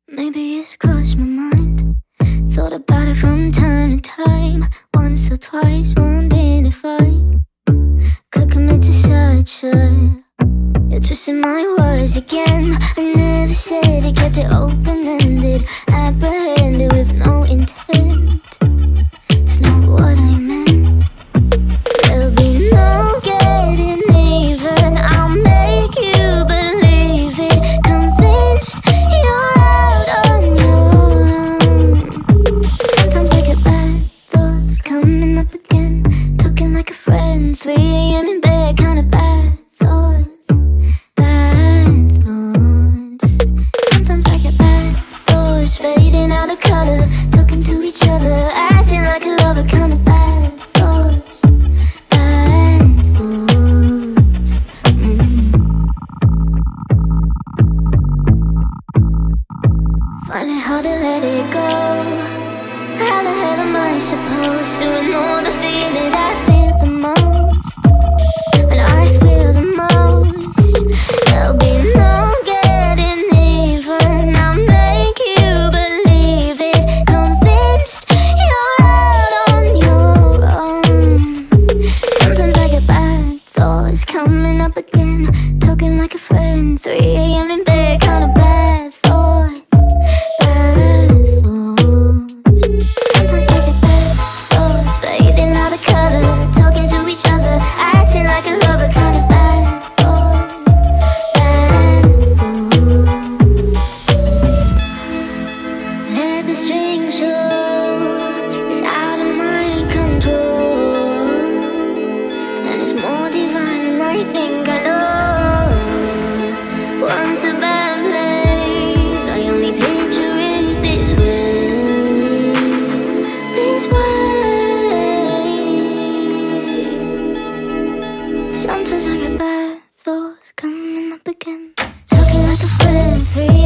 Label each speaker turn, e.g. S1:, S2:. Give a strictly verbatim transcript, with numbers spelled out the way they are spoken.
S1: Maybe it's crossed my mind. Thought about it from time to time. Once or twice, wondering if I could commit to such a... You're twisting my words again. I never said it, kept it open-ended. Apprehended with no intent. It's not what I meant. There'll be no getting even. I'll make you believe it. Convinced you're out on your own. Sometimes I get bad thoughts coming up again. Talking like a friend, three A M in bed, kinda bad thoughts. Bad thoughts. Sometimes I get bad thoughts, fading out of color. Talking to each other, acting like a lover, kinda bad thoughts. Bad thoughts. mm. Find it hard to let it go. How the hell am I supposed to ignore the feelings I feel the most? When I feel the most, there'll be no getting even. I'll make you believe it. Convinced you're out on your own. Sometimes I get bad thoughts coming up again. Talking like a friend, three A M in bed, kinda bad thoughts. Bad thoughts. Sometimes I get bad thoughts, fading out of color. Talking to each other, acting like a lover, kinda bad thoughts. Bad thoughts. Let the string show. It's out of my control, and it's more divine than I think I know. Once a bad place, I only picture it this way. This way. Sometimes I get bad thoughts coming up again. Talking like a friend, three